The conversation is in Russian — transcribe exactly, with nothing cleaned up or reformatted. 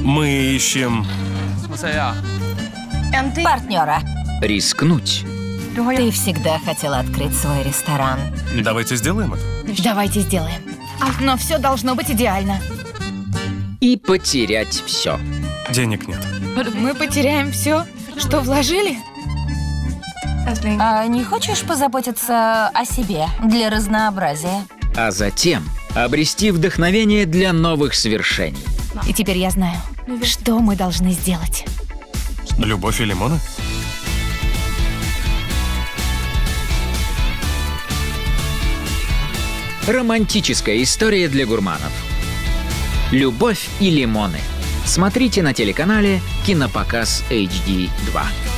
Мы ищем... Партнера. Рискнуть. Ты всегда хотела открыть свой ресторан. Давайте сделаем это. Давайте сделаем. Но все должно быть идеально. И потерять все. Денег нет. Мы потеряем все, что вложили? А не хочешь позаботиться о себе для разнообразия? А затем обрести вдохновение для новых свершений. И теперь я знаю, что мы должны сделать. Любовь и лимоны? Романтическая история для гурманов. «Любовь и лимоны». Смотрите на телеканале Кинопоказ эйч ди два.